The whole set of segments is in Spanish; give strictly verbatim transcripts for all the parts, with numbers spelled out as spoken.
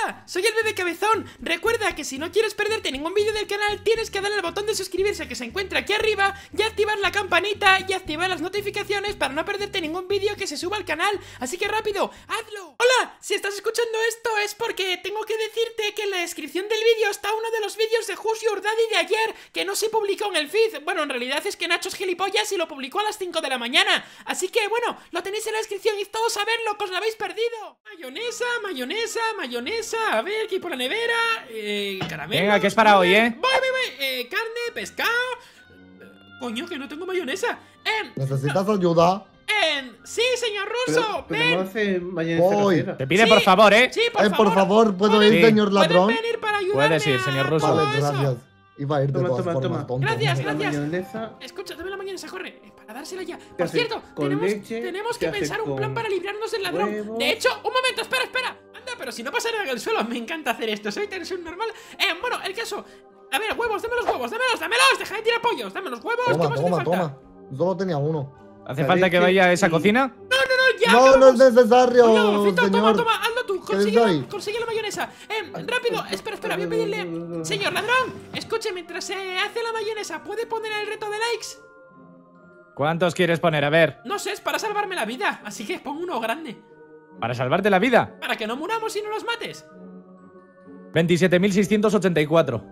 Hola, soy el Bebé Cabezón. Recuerda que si no quieres perderte ningún vídeo del canal, tienes que darle al botón de suscribirse que se encuentra aquí arriba y activar la campanita y activar las notificaciones para no perderte ningún vídeo que se suba al canal. Así que rápido, hazlo. Hola, si estás escuchando esto es porque tengo que decirte que en la descripción del vídeo está uno de los vídeos de Who's Your Daddy de ayer que no se publicó en el feed. Bueno, en realidad es que Nacho es gilipollas y lo publicó a las cinco de la mañana. Así que bueno, lo tenéis en la descripción y todos a verlo, que os lo habéis perdido. Mayonesa, mayonesa, mayonesa. A ver, aquí por la nevera. Eh, caramelo. Venga, que es para hoy, ¿eh? Voy, voy, voy. Eh, carne, pescado. Coño, que no tengo mayonesa. Eh, ¿Necesitas ayuda? Eh, sí, señor Russo. Pero, ven. no hace mayonesa Voy. casera. Te pide Sí, por favor, ¿eh? Sí, por eh, favor. por favor, ¿puedo ¿Pueden- ir, señor ¿Pueden ladrón? venir para ayudarme Puedes ir, a señor Russo. todo Vale, eso? gracias. Iba a ir de Toma, todas toma, formas, toma. tonto. Gracias, La gracias. mayonesa Escucha, dame la mayonesa, corre. eh, Para dársela ya. se Por hace cierto, con tenemos, leche, tenemos se que hace pensar un plan con para librarnos del ladrón. huevos. De hecho, un momento, espera, espera. Anda, pero si no pasa nada en el suelo, me encanta hacer esto. Soy tan normal. Eh, bueno, el caso. A ver, huevos, dame los huevos, dámelos, dámelos. Deja de tirar pollos, dame los huevos. ¿Qué Toma, más toma, hace falta? toma. Solo tenía uno. ¿Hace La falta que leche vaya a esa y- cocina? No, no, no, ya. No, no es necesario, Oye, Golfito, toma, señor. toma, hazlo tú, ¿Qué consigue doy? la, consigue la mayonesa. Eh, rápido, espera, espera, voy a pedirle. Señor ladrón, escuche, mientras se hace la mayonesa, ¿puede poner el reto de likes? ¿Cuántos quieres poner? A ver, No sé, es para salvarme la vida, así que pongo uno grande. para salvarte la vida. Para que no muramos y no nos mates. veintisiete mil seiscientos ochenta y cuatro.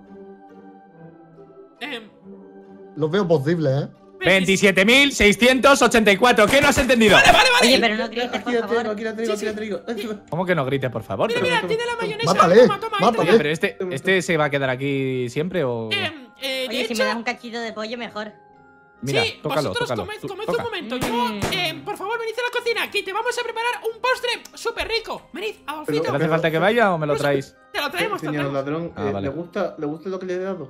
Eh, Lo veo posible, ¿eh? veintisiete mil seiscientos ochenta y cuatro. ¿Qué no has entendido? Vale, vale, vale. Oye, pero no grites, Aquí por la traigo, favor. aquí la traigo, Sí, aquí la traigo. ¿Cómo que no grites, por favor? Mira, Pero- mira, tiene la mayonesa. Mátale, toma, toma, ahí mátale. Oye, te pero este, este se va a quedar aquí siempre o. la- Eh, eh, de Oye, si hecho, me das un cachito de pollo, mejor. Mira, sí, tócalo, vosotros tócalo. comed, Tú- comed toca. un momento. Yo, Mm. eh, por favor, venid a la cocina, que te vamos a preparar un postre súper rico. Venid, Adolfito. ¿Te hace falta que vaya o me lo traéis? Te lo traemos, te lo Señor traemos. ladrón, Ah, eh, vale. ¿le, gusta, ¿le gusta lo que le he dado?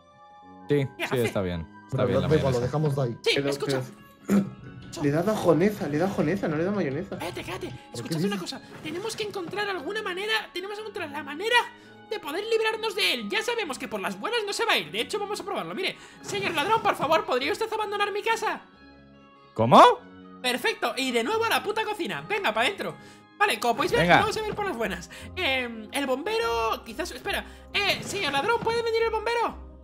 Sí, ¿Qué sí, hace? está bien. Está Pero bien la da igual, lo mayonesa. dejamos ahí. Sí, Pero- escucha. pero- Le da joneza, le da joneza, no le da mayonesa. Cállate, cállate. qué Escuchad dices? una cosa. Tenemos que encontrar alguna manera. Tenemos que encontrar la manera de poder librarnos de él. Ya sabemos que por las buenas no se va a ir. De hecho, vamos a probarlo. Mire, señor ladrón, por favor, ¿podría usted abandonar mi casa? ¿Cómo? Perfecto. Y de nuevo a la puta cocina. Venga, para adentro. Vale, como podéis ver, Venga. vamos a ver por las buenas. Eh, el bombero. Quizás. Espera. Eh, señor ladrón, ¿puede venir el bombero?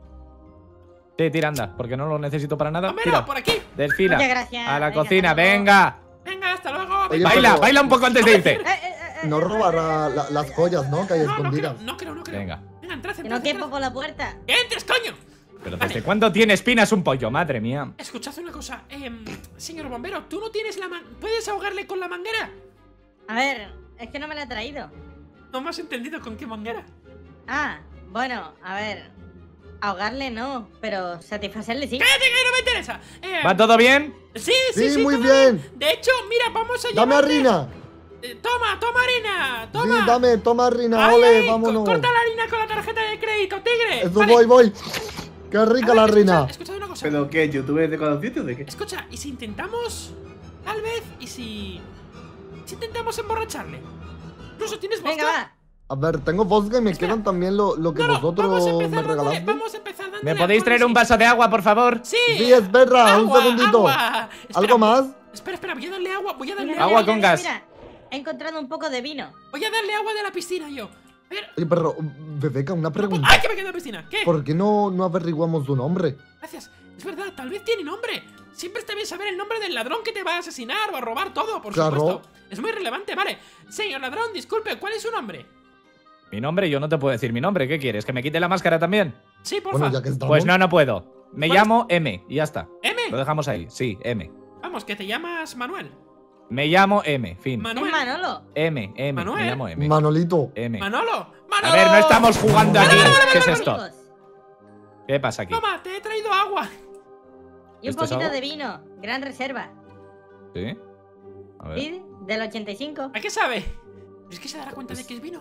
Sí, tira, anda, porque no lo necesito para nada. Bombero, Tira, por aquí. desfila. Muchas gracias. A la Venga, cocina, hasta luego. venga. Venga, hasta luego. Oye, Venga. Baila, pero- baila un poco antes de irte. Eh, eh, eh, eh, No robará la- las joyas, ¿no? Que hay No, no creo, escondidas. no creo, no creo. Venga. Venga, entrad, Que entrad, no quepo entrad. por la puerta. ¡Que entres, coño! Pero Vale. ¿desde cuándo tiene espinas un pollo? Madre mía. Escuchad una cosa, eh, señor bombero, ¿tú no tienes la man... ¿Puedes ahogarle con la manguera? A ver, es que no me la he traído. No me has entendido con qué manguera. Ah, bueno, a ver. Ahogarle no, pero satisfacerle sí. ¡Cállate que no me interesa! Eh, ¿Va todo bien? Sí, sí, Sí, sí, muy todo bien. De hecho, mira, vamos a Dame llevarle- harina. Eh, toma, toma harina, toma. Sí, dame, toma harina, Ay, ole, ay, co- vámonos. corta la harina con la tarjeta de crédito, tigre. Eso Vale. voy, voy. Qué A rica ver, la escucha- harina. Escuchad una cosa. ¿Pero qué? ¿Youtuber de Call of Duty o de qué? Escucha, ¿y si intentamos... Tal vez, y si... Si intentamos emborracharle? Incluso tienes vodka. Venga, va. A ver, tengo vodka y me Espera. quedan también lo, lo que No, no, vamos a vosotros me empezar dándole, regalaste. vamos a empezar dándole ¿Me podéis alcohol, traer un sí. vaso de agua, por favor? Sí. Sí, espera, un Agua, segundito. agua. Espera, ¿Algo más? Espera, espera, voy a darle agua, voy a darle Mira, Agua mira, con mira, gas. mira. He encontrado un poco de vino. Voy a darle agua de la piscina yo. A ver. Oye, perro, Bebeca, una pregunta. ¡Ay, que me quedo en la piscina! ¿Qué? ¿Por qué no, no averiguamos su nombre? Gracias. Es verdad, tal vez tiene nombre. Siempre está bien saber el nombre del ladrón que te va a asesinar o a robar todo, por Claro. supuesto. Es muy relevante, vale. Señor ladrón, disculpe, ¿cuál es su nombre? Mi nombre, yo no te puedo decir mi nombre. ¿Qué quieres? ¿Que me quite la máscara también? Sí, porfa. Bueno, ya que estamos. Pues no, no puedo. Me ¿Cuál es? llamo M y ya está. M. Lo dejamos ahí. Sí, M. Vamos, que te llamas Manuel. Me llamo M, fin. Manuel. Es Manolo. M, M. Manuel. Me llamo M. Manolito. M. Manolo. Manolo. A ver, no estamos jugando aquí. Vale, vale, vale, ¿Qué es vale, esto? Chicos, ¿Qué pasa aquí? Toma, te he traído agua. y un ¿Esto es poquito agua? de vino. Gran reserva. ¿Sí? A ver. ¿Sí? Del ochenta y cinco. ¿A qué sabe? ¿Es que se dará cuenta de que es vino?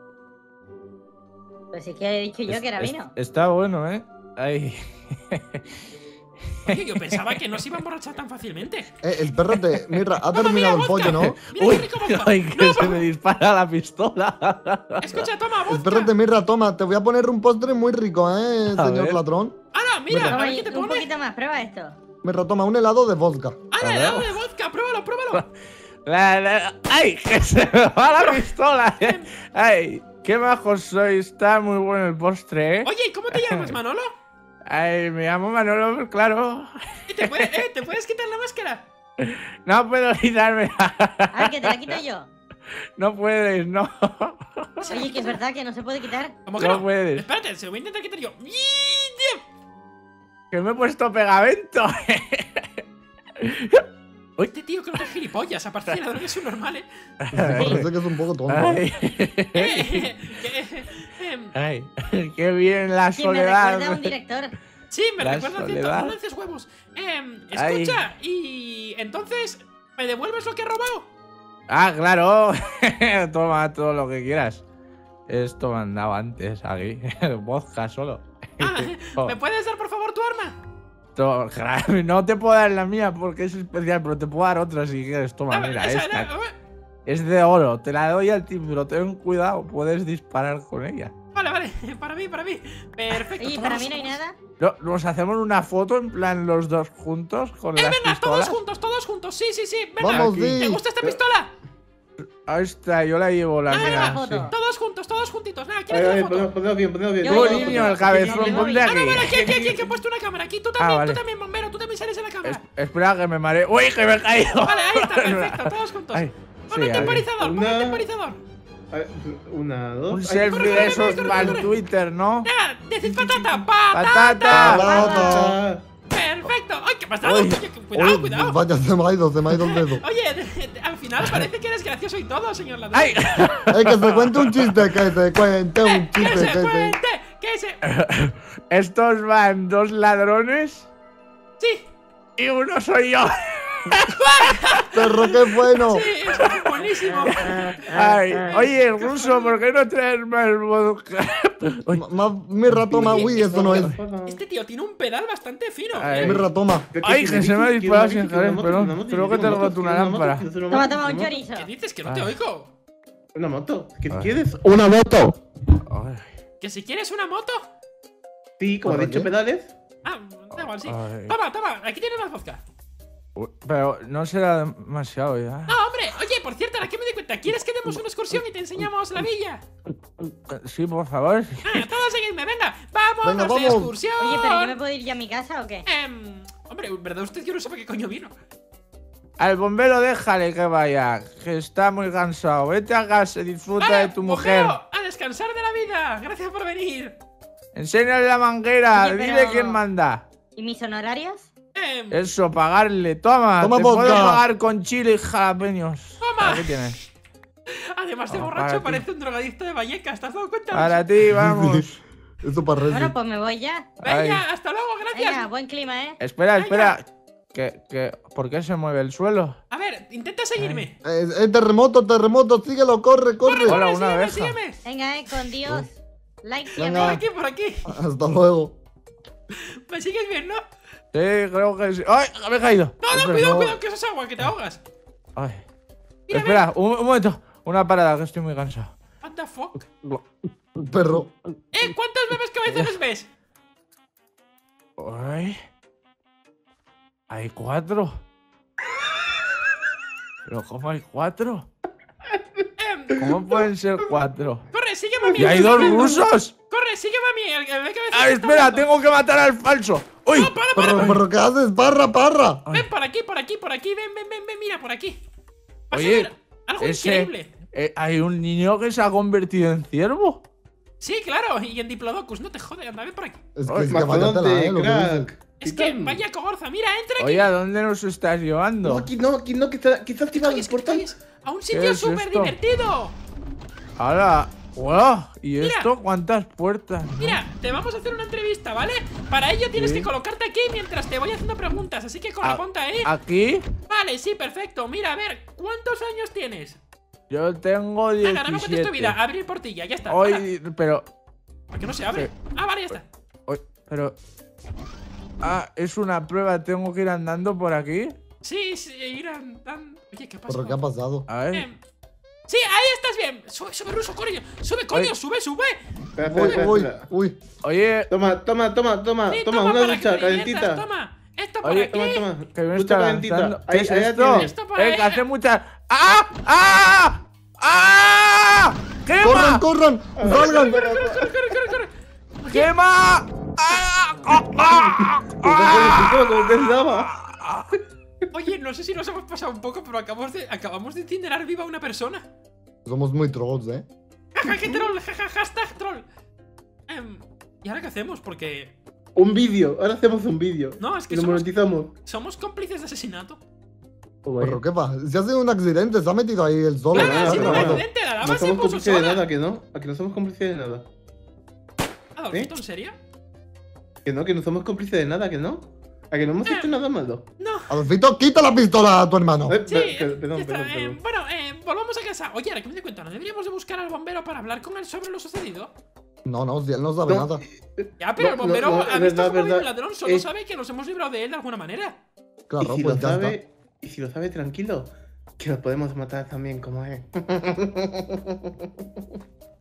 Pues es que he dicho yo Es- que era es- vino. Está bueno, ¿eh? Ay. Oye, yo pensaba que no se iba a emborrachar tan fácilmente. Eh, espérate, Mirra, ha Toma, terminado mira, el pollo, vodka. ¿no? Mira Uy, qué rico vodka. ay, que No, se me dispara la pistola. Escucha, toma, vodka. Espérate, Mirra, toma, te voy a poner un postre muy rico, ¿eh, A señor ver. ladrón? Ahora, mira, Mira. a Toma, ver y qué te un pone. poquito más, prueba esto. Mirra, toma un helado de vodka. ¡Hala, A ver. helado de vodka! ¡Pruébalo, pruébalo! La- la- ¡Ay! ¡Que se me va la pistola! ¡Ay! Qué majos sois, está muy bueno el postre, ¿eh? Oye, ¿y cómo te llamas, Manolo? Ay, me llamo Manolo, claro. ¿Te puedes, eh, ¿te puedes quitar la máscara? No puedo quitarme. Ah, que te la quito yo. No puedes, no. Oye, que es verdad que no se puede quitar. ¿Cómo que No no? puedes. Espérate, se lo voy a intentar quitar yo. Que me he puesto pegamento. Este tío que no es gilipollas, aparte de ladrón es un normal, ¿eh? Parece que es un poco tonto. ¿eh? Ay, Eh, eh, eh, eh, ay, qué bien la Que me soledad. recuerda a un director. Sí, me La recuerda a cierto. soledad. No lances huevos. Eh, Ay. escucha, y entonces, ¿me devuelves lo que he robado? Ah, claro. Toma todo lo que quieras. Esto me han dado antes aquí. Vodka solo. Ah, Oh. ¿me puedes dar por favor tu arma? To- No te puedo dar la mía porque es especial, pero te puedo dar otra si quieres. Toma, Dame, mira, esa, esta. dame, Es de oro. Te la doy al ti, pero ten cuidado. Puedes disparar con ella. Vale, vale, para mí, para mí. Perfecto. Oye, todos para mí no hay somos- nada. No, nos hacemos una foto en plan los dos juntos con Eh, las venga, todos pistolas. juntos, todos juntos. Sí, sí, sí. Venga. Vamos, Aquí. ¿Te Di. gusta esta pistola? Ahí está, yo la llevo la Ah, mía. la sí. foto. Todos juntos, todos juntitos. Nada, Ay, ¿quieres ay, la foto? ponedlo ponedlo bien, ponedlo bien. Yo, Tú, yo, niño, yo, el yo, cabezón, yo, ponte yo, Ah, no, aquí. vale, aquí, aquí, aquí, que he puesto una cámara. Aquí, tú también, vale. tú también, bombero. Tú también sales en la cámara. Es- espera que me mareo. ¡Uy, que me he caído! Vale, ahí está, perfecto. Todos juntos. Ay, Pon sí, el ahí. temporizador, pon el Una- temporizador. A ver, una, dos. Un ay, selfie corre, de corre, esos corre, para el corre. Twitter, ¿no? Venga, decid patata, patata. ¡Patata! Patata. Perfecto. Ay, ¿qué pasa? Uy. Oye, cuidado, Uy, cuidado. vaya, se me ha ido, se me ha ido el dedo. Oye, de- de- al final parece que eres gracioso y todo, señor ladrón. ¡Ay! Eh, que se cuente un chiste, que se cuente un ¡Que chiste, se que se... cuente! ¡Que se...! Estos van dos ladrones ¡Sí! y uno soy yo. Perro, qué bueno. ¡Sí! ¡Es buenísimo! Ay, oye, ruso, ¿por qué no traes más vodka? Uy, Ma- ma- Mirra, toma, uy, eso no es. Este tío tiene un pedal bastante fino. Ay. ¿eh? Mirra, toma. Ay, que se me ha disparado sin querer, perdón. Creo que te he roto una lámpara. Toma, toma, un chorizo. ¿Qué dices? Que no te Ay. oigo. Una moto. ¿Qué Ay. quieres? Una moto. Ay, ¿Que si quieres una moto? Sí, como ¿Para he dicho, qué? pedales. Ah, da igual, sí. Ay. Toma, toma, aquí tienes más vodka. uy, pero no será demasiado ya. No, hombre, oye, por cierto, ahora que me doy cuenta, ¿quieres que demos una excursión y te enseñamos la villa? Sí, por favor. Ah, todos seguidme, venga, vámonos Venga, de vamos. excursión. Oye, pero ¿yo me puedo ir ya a mi casa o qué? Em, hombre, ¿verdad usted que no sabe qué coño vino? Al bombero déjale que vaya, que está muy cansado. Vete a casa y disfruta Vale, de tu mujer. bombero, a descansar de la vida. Gracias por venir. Enséñale la manguera, Oye, dile pero- quién manda. ¿Y mis honorarios? Em, Eso, pagarle. Toma, Toma te vodka. puedo pagar con chile y jalapeños. Toma. Aquí tienes. además de Ah, borracho, para ti. parece un drogadicto de Vallecas. ¿Te has dado cuenta? Para ti, vamos. Eso para Bueno, Resi. pues me voy ya. Venga, Ay. hasta luego, gracias. Venga, buen clima, ¿eh? Espera, espera. Que, que, ¿por qué se mueve el suelo? A ver, intenta seguirme. Eh, eh, terremoto, terremoto, síguelo, corre, corre. Corre, Hola, corre, una sígueme, abeja. sígueme. Venga, eh, con Dios. Like Venga. Por siempre. aquí, por aquí. Hasta luego. ¿Me sigues bien, no? Sí, creo que sí. ¡Ay! Me he caído. No, no, Espera, cuidado, no. cuidado, que eso es agua, que te ahogas. Ay. Mira, Espera, un, un momento. Una parada, que estoy muy cansado. What the fuck? Perro. Eh, ¿cuántos bebés cabezones ves? Ay. Hay cuatro. ¿Pero cómo hay cuatro? Em, ¿Cómo pueden ser cuatro? corre, sígueme a mí. ¡Y hay dos rusos! Corre, sígueme a mí. El, el bebé cabezones ¡Ay, está espera! hablando. ¡Tengo que matar al falso! ¡Uy! No, para, para, Perro, para. perro, ¿qué haces? Parra, parra. Ven por aquí, por aquí, por aquí. Ven, ven, ven, ven, mira, por aquí. Vas a Oye, ver algo ese- increíble. eh, hay un niño que se ha convertido en ciervo. Sí, claro, y en Diplodocus, no te jode, anda, ven por aquí. Es que, Ay, es que vaya tela, eh, lo que dices. crack. Es que Titán. vaya cogorza, mira, entra aquí. Oye, ¿a dónde nos estás No, llevando? aquí no, aquí no, que está, que está activado Oye, el es que te portal. oyes a un sitio es súper esto? divertido. ¡Hala! ¡Wow! ¿Y Mira. esto? ¿Cuántas puertas? ¿no? Mira, te vamos a hacer una entrevista, ¿vale? Para ello tienes Sí. que colocarte aquí mientras te voy haciendo preguntas, así que corre, A- ponte ahí. ¿Aquí? Vale, sí, perfecto. Mira, a ver, ¿cuántos años tienes? Yo tengo Venga, no me cuentes tu vida, diecisiete. abrir portilla, ya está. Hala. Hoy, pero... ¿Por qué no se abre? Sí. Ah, vale, ya está. hoy- pero... Ah, es una prueba, tengo que ir andando por aquí. Sí, sí, ir andando. Oye, ¿qué pasa? Perro, ¿qué ha pasado? A ver. Em, Sí, ahí estás bien. Sube, sube, ruso, coño. Sube, coño, Oye. sube, sube. Espera, espera, Uy, espera, uy, espera. uy. Oye, Toma, toma, toma, toma, Sí, toma, una para ducha que te diviertas, calentita. Toma, esto por Oye, aquí. Toma, toma. que me Ducha está calentita. lanzando. ¿Qué Ahí, es ahí la esto? tienes. Esto por Eh, ahí. que hace mucha... ¡Ah! ¡Ah! ¡Ah! ¡Quema! ¡Corran, corran! ¡Salgan! ¡Corre, corre, corre, corre! ¡Quema! ¡Ah! ¡Ah! ¡Ah! ¡Ah! ¿Cómo que estaba? Oye, no sé si nos hemos pasado un poco, pero acabamos de, acabamos de incinerar viva a una persona. Somos muy trolls, ¿eh? Jaja, qué troll, jaja, hashtag troll. Em, ¿Y ahora qué hacemos? Porque... Un vídeo, ahora hacemos un vídeo. No, es que y lo somos- monetizamos. somos cómplices de asesinato. Oh, vaya. ¿Pero qué pasa? Si ha sido un accidente, se ha metido ahí el solo. Nada, nada, ha sido un nada. accidente, la lava No se somos puso cómplices de sola. nada, que no. Aquí no somos cómplices de nada. Adolfito, ¿en serio? Que no, que no somos cómplices de nada, que no. A que no hemos hecho nada malo. No. Adolfito, quita la pistola a tu hermano. Eh, Sí, per- eh, per- perdón, ya está, perdón, eh, perdón. bueno, eh, volvamos a casa. Oye, ahora que me doy cuenta, ¿no deberíamos de buscar al bombero para hablar con él sobre lo sucedido? No, no, si él no sabe No, nada. Ya, pero No, el bombero no, no, ha es visto verdad, cómo vive verdad. el ladrón, solo Eh, sabe que nos hemos librado de él de alguna manera. Claro, y si pues lo ya está. sabe, y si lo sabe, tranquilo. Que lo podemos matar también, como es.